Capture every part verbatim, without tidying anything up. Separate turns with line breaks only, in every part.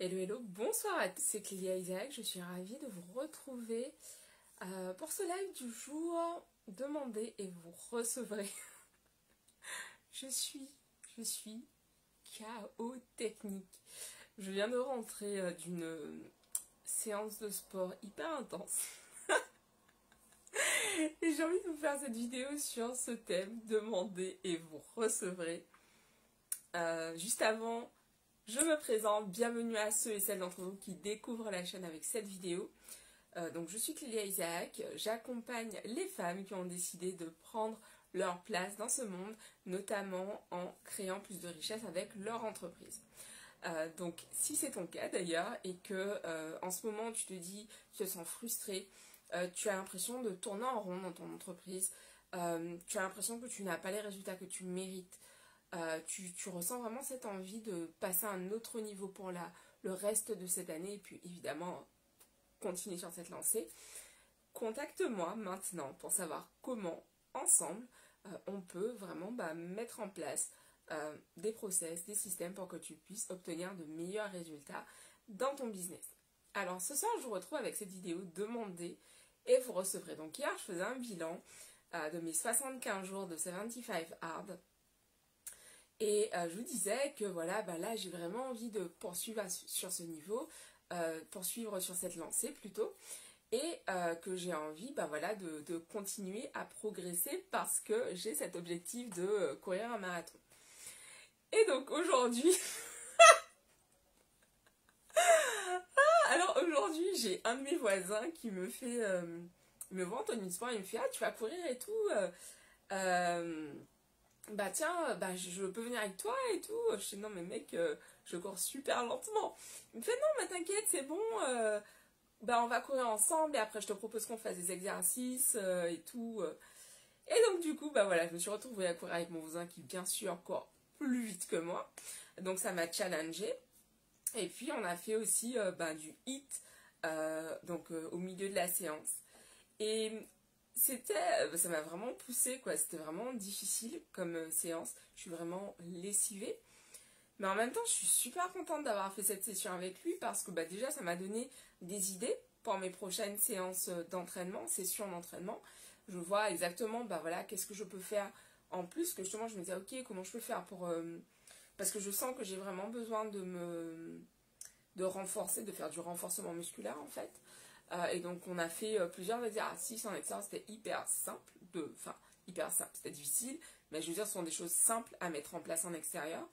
Hello hello, bonsoir à tous, c'est Clélia Isaac, je suis ravie de vous retrouver euh, pour ce live du jour. Demandez et vous recevrez. je suis, je suis K O technique. Je viens de rentrer euh, d'une euh, séance de sport hyper intense. Et j'ai envie de vous faire cette vidéo sur ce thème, demandez et vous recevrez. Euh, juste avant, je me présente, bienvenue à ceux et celles d'entre vous qui découvrent la chaîne avec cette vidéo. Euh, donc je suis Clélia Isaac, j'accompagne les femmes qui ont décidé de prendre leur place dans ce monde, notamment en créant plus de richesse avec leur entreprise. Euh, donc si c'est ton cas d'ailleurs et que euh, en ce moment tu te dis, tu te sens frustré, euh, tu as l'impression de tourner en rond dans ton entreprise, euh, tu as l'impression que tu n'as pas les résultats que tu mérites, Euh, tu, tu ressens vraiment cette envie de passer à un autre niveau pour la, le reste de cette année et puis évidemment continuer sur cette lancée, contacte-moi maintenant pour savoir comment ensemble euh, on peut vraiment bah, mettre en place euh, des process, des systèmes pour que tu puisses obtenir de meilleurs résultats dans ton business. Alors ce soir je vous retrouve avec cette vidéo demandez et vous recevrez. Donc hier je faisais un bilan euh, de mes soixante-quinze jours de soixante-quinze hard. Et euh, je vous disais que voilà, bah là j'ai vraiment envie de poursuivre à, sur ce niveau, euh, poursuivre sur cette lancée plutôt, et euh, que j'ai envie bah voilà, de, de continuer à progresser parce que j'ai cet objectif de euh, courir un marathon. Et donc aujourd'hui, ah, alors aujourd'hui j'ai un de mes voisins qui me fait, euh, me voit Anthony Sport, il me fait ah tu vas courir et tout. Euh, euh, bah tiens, bah je peux venir avec toi et tout. Je dis non mais mec, euh, je cours super lentement. Il me fait non mais t'inquiète c'est bon, euh, bah on va courir ensemble et après je te propose qu'on fasse des exercices euh, et tout. Et donc du coup bah voilà, je me suis retrouvée à courir avec mon voisin qui bien sûr court plus vite que moi. Donc ça m'a challengée. Et puis on a fait aussi euh, bah, du hit euh, donc euh, au milieu de la séance. Et c'était, ça m'a vraiment poussée quoi, c'était vraiment difficile comme euh, séance, je suis vraiment lessivée. Mais en même temps, je suis super contente d'avoir fait cette session avec lui parce que bah, déjà, ça m'a donné des idées pour mes prochaines séances d'entraînement, sessions d'entraînement. Je vois exactement, bah voilà, qu'est-ce que je peux faire en plus, que justement, je me disais, ok, comment je peux faire pour... Euh, parce que je sens que j'ai vraiment besoin de me... de renforcer, de faire du renforcement musculaire en fait. Euh, et donc on a fait euh, plusieurs exercices en extérieur, c'était hyper simple, de, enfin hyper simple, c'était difficile, mais je veux dire ce sont des choses simples à mettre en place en extérieur.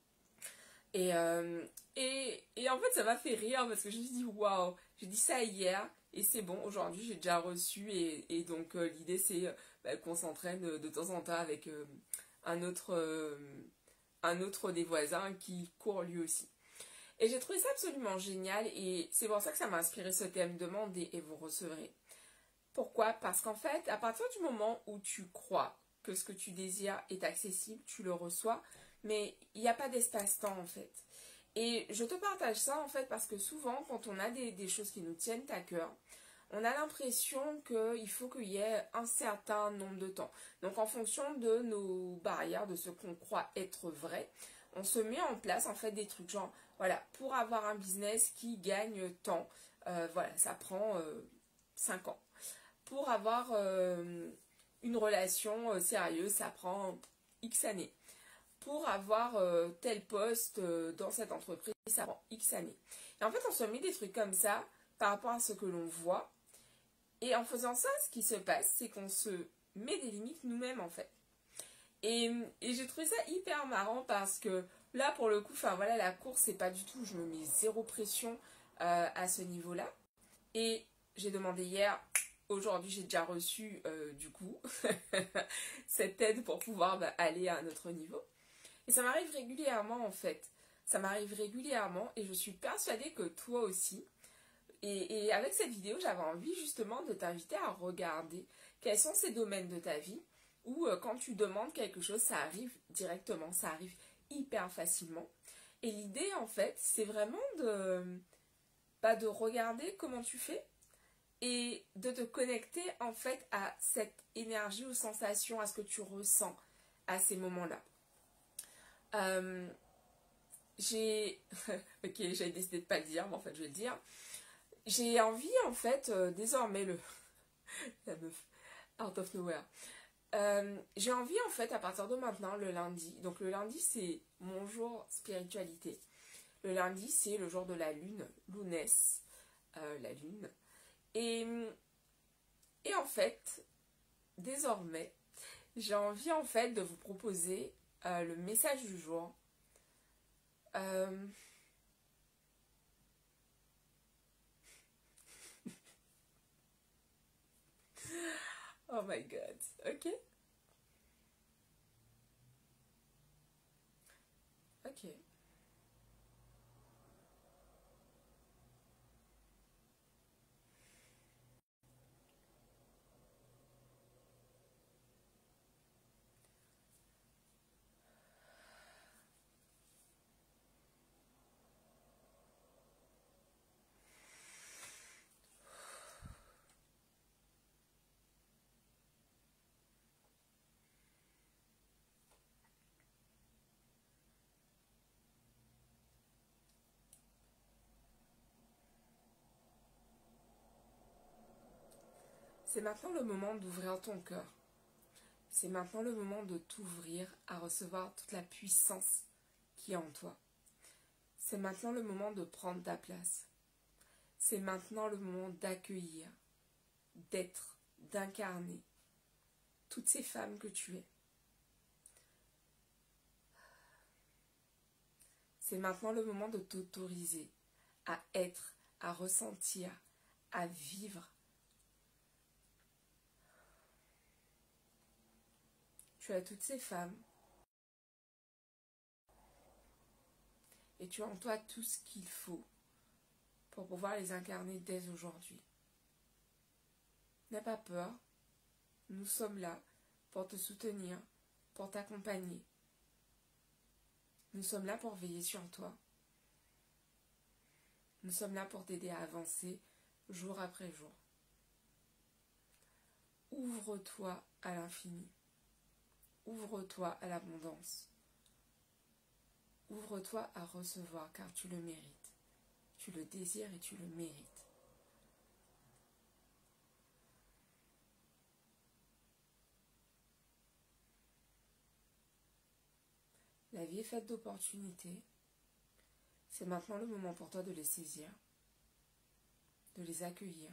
Et, euh, et, et en fait ça m'a fait rire parce que je me suis dit waouh, j'ai dit ça hier et c'est bon, aujourd'hui j'ai déjà reçu et, et donc euh, l'idée c'est euh, bah, qu'on s'entraîne de, de temps en temps avec euh, un, autre, euh, un autre des voisins qui court lui aussi. Et j'ai trouvé ça absolument génial et c'est pour ça que ça m'a inspiré ce thème, demandez et vous recevrez. Pourquoi? Parce qu'en fait, à partir du moment où tu crois que ce que tu désires est accessible, tu le reçois, mais il n'y a pas d'espace-temps en fait. Et je te partage ça en fait parce que souvent, quand on a des, des choses qui nous tiennent à cœur, on a l'impression qu'il faut qu'il y ait un certain nombre de temps. Donc en fonction de nos barrières, de ce qu'on croit être vrai, on se met en place en fait des trucs genre, voilà, pour avoir un business qui gagne tant, euh, voilà, ça prend euh, cinq ans. Pour avoir euh, une relation euh, sérieuse, ça prend X années. Pour avoir euh, tel poste euh, dans cette entreprise, ça prend X années. Et en fait, on se met des trucs comme ça par rapport à ce que l'on voit. Et en faisant ça, ce qui se passe, c'est qu'on se met des limites nous-mêmes en fait. Et, et j'ai trouvé ça hyper marrant parce que là, pour le coup, enfin voilà, la course, c'est pas du tout, je me mets zéro pression euh, à ce niveau-là. Et j'ai demandé hier, aujourd'hui j'ai déjà reçu euh, du coup cette aide pour pouvoir bah, aller à un autre niveau. Et ça m'arrive régulièrement en fait. Ça m'arrive régulièrement et je suis persuadée que toi aussi. Et, et avec cette vidéo, j'avais envie justement de t'inviter à regarder quels sont ces domaines de ta vie où euh, quand tu demandes quelque chose, ça arrive directement, ça arrive hyper facilement. Et l'idée en fait, c'est vraiment de, bah, de regarder comment tu fais et de te connecter en fait à cette énergie ou sensation, à ce que tu ressens à ces moments-là. Euh, j'ai... ok, j'avais décidé de pas le dire, mais en fait je vais le dire. J'ai envie en fait, euh, désormais le... la meuf, out of nowhere. Euh, j'ai envie en fait à partir de maintenant, le lundi. Donc le lundi c'est mon jour spiritualité. Le lundi c'est le jour de la lune, lounesse, euh, la lune. Et, et en fait, désormais, j'ai envie en fait de vous proposer euh, le message du jour. Euh... Oh my god, ok, ok. C'est maintenant le moment d'ouvrir ton cœur. C'est maintenant le moment de t'ouvrir à recevoir toute la puissance qui est en toi. C'est maintenant le moment de prendre ta place. C'est maintenant le moment d'accueillir, d'être, d'incarner toutes ces femmes que tu es. C'est maintenant le moment de t'autoriser à être, à ressentir, à vivre. Tu as toutes ces femmes et tu as en toi tout ce qu'il faut pour pouvoir les incarner dès aujourd'hui. N'aie pas peur, nous sommes là pour te soutenir, pour t'accompagner. Nous sommes là pour veiller sur toi. Nous sommes là pour t'aider à avancer jour après jour. Ouvre-toi à l'infini. Ouvre-toi à l'abondance. Ouvre-toi à recevoir car tu le mérites. Tu le désires et tu le mérites. La vie est faite d'opportunités. C'est maintenant le moment pour toi de les saisir, de les accueillir.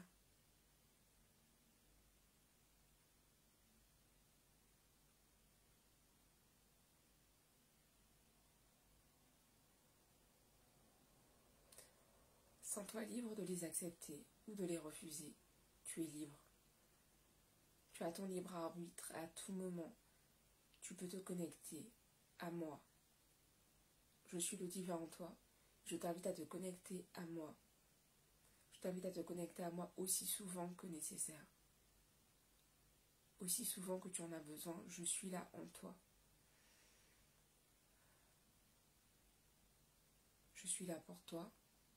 Sens-toi libre de les accepter ou de les refuser. Tu es libre. Tu as ton libre arbitre à tout moment. Tu peux te connecter à moi. Je suis le divin en toi. Je t'invite à te connecter à moi. Je t'invite à te connecter à moi aussi souvent que nécessaire. Aussi souvent que tu en as besoin, je suis là en toi. Je suis là pour toi.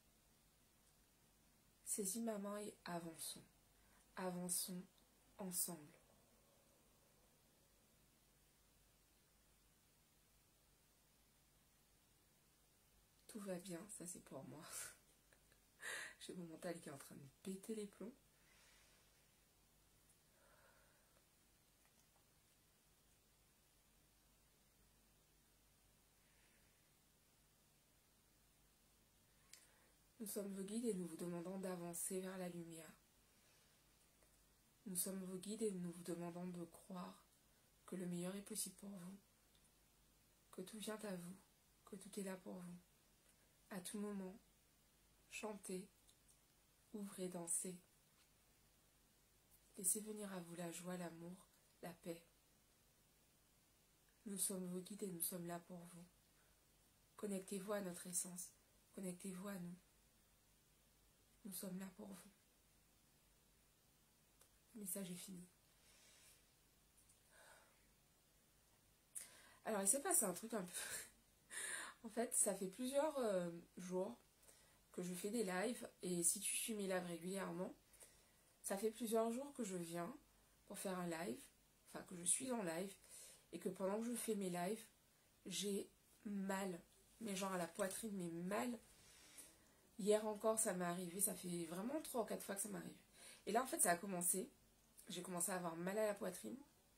Saisis ma main et avançons. Avançons ensemble. Tout va bien, ça c'est pour moi. J'ai mon mental qui est en train de péter les plombs. Nous sommes vos guides et nous vous demandons d'avancer vers la lumière. Nous sommes vos guides et nous vous demandons de croire que le meilleur est possible pour vous, que tout vient à vous, que tout est là pour vous. À tout moment, chantez, ouvrez, dansez. Laissez venir à vous la joie, l'amour, la paix. Nous sommes vos guides et nous sommes là pour vous. Connectez-vous à notre essence, connectez-vous à nous. Nous sommes là pour vous. Le message est fini. Alors il s'est passé un truc un peu... En fait, ça fait plusieurs euh, jours que je fais des lives. Et si tu suis mes lives régulièrement, ça fait plusieurs jours que je viens pour faire un live. Enfin, que je suis en live. Et que pendant que je fais mes lives, j'ai mal mais genre à la poitrine, mais mal. Hier encore, ça m'est arrivé, ça fait vraiment trois ou quatre fois que ça m'arrive. Et là, en fait, ça a commencé. J'ai commencé à avoir mal à la poitrine.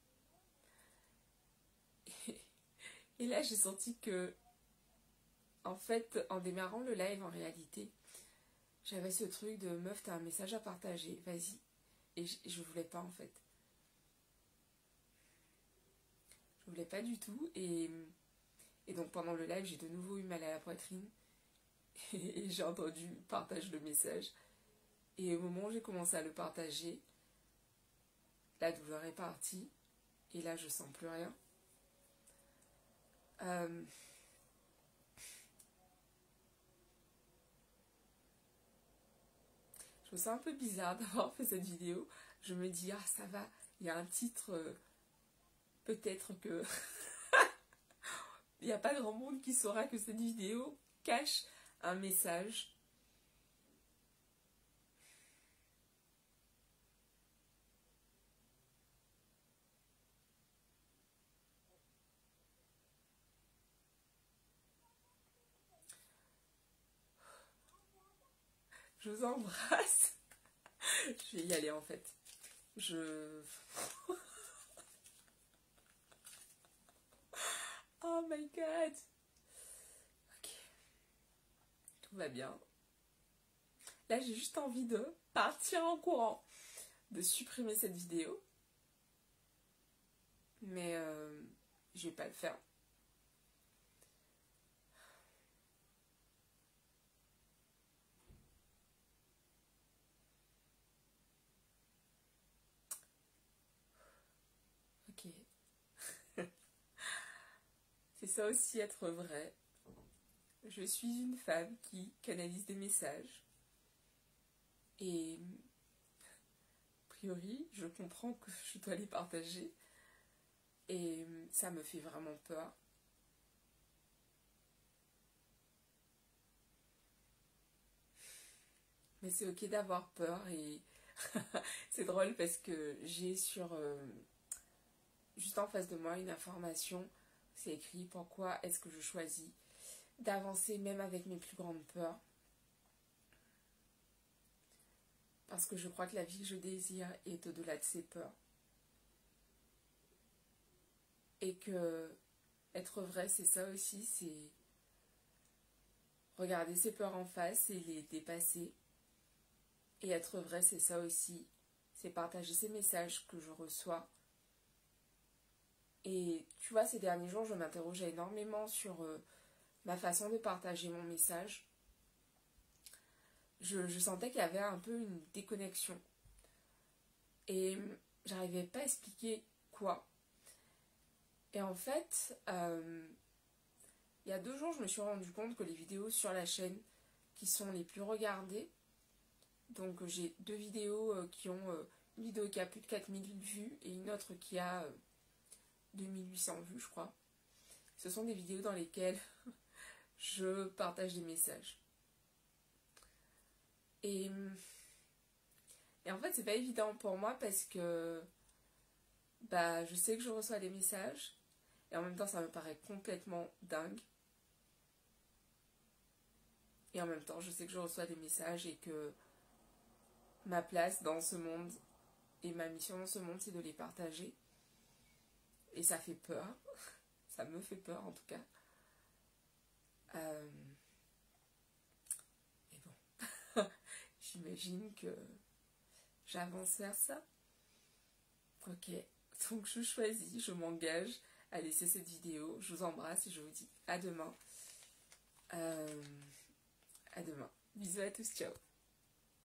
Et là, j'ai senti que, en fait, en démarrant le live, en réalité, j'avais ce truc de meuf, t'as un message à partager, vas-y. Et je, je voulais pas, en fait. Je voulais pas du tout. Et, et donc, pendant le live, j'ai de nouveau eu mal à la poitrine. Et j'ai entendu partage le message. Et au moment où j'ai commencé à le partager, la douleur est partie. Et là, je sens plus rien. Euh... Je me sens un peu bizarre d'avoir fait cette vidéo. Je me dis, ah ça va, il y a un titre, euh, peut-être que... Il n'y a pas grand monde qui saura que cette vidéo cache un message. Je vous embrasse. Je vais y aller en fait. Je... Oh my god. Ok. Tout va bien. Là, j'ai juste envie de partir en courant. De supprimer cette vidéo. Mais euh, je vais pas le faire. Ok. C'est ça aussi être vrai. Je suis une femme qui canalise des messages. Et a priori, je comprends que je dois les partager. Et ça me fait vraiment peur. Mais c'est ok d'avoir peur et c'est drôle parce que j'ai sur euh, juste en face de moi une information. C'est écrit pourquoi est-ce que je choisis d'avancer même avec mes plus grandes peurs. Parce que je crois que la vie que je désire est au-delà de ces peurs. Et que être vrai, c'est ça aussi, c'est regarder ses peurs en face et les dépasser. Et être vrai, c'est ça aussi, c'est partager ces messages que je reçois. Et tu vois, ces derniers jours, je m'interrogeais énormément sur euh, ma façon de partager mon message. Je, je sentais qu'il y avait un peu une déconnexion. Et j'arrivais pas à expliquer quoi. Et en fait, euh, il y a deux jours, je me suis rendu compte que les vidéos sur la chaîne qui sont les plus regardées, donc j'ai deux vidéos euh, qui ont, euh, une vidéo qui a plus de quatre mille vues et une autre qui a euh, deux mille huit cents vues, je crois. Ce sont des vidéos dans lesquelles je partage des messages. Et, et en fait, c'est pas évident pour moi parce que bah, je sais que je reçois des messages et en même temps, ça me paraît complètement dingue. Et en même temps, je sais que je reçois des messages et que ma place dans ce monde et ma mission dans ce monde, c'est de les partager. Et ça fait peur. Ça me fait peur en tout cas. Euh... Mais bon, j'imagine que j'avance vers ça. Ok, donc je choisis, je m'engage à laisser cette vidéo. Je vous embrasse et je vous dis à demain. Euh... À demain. Bisous à tous, ciao.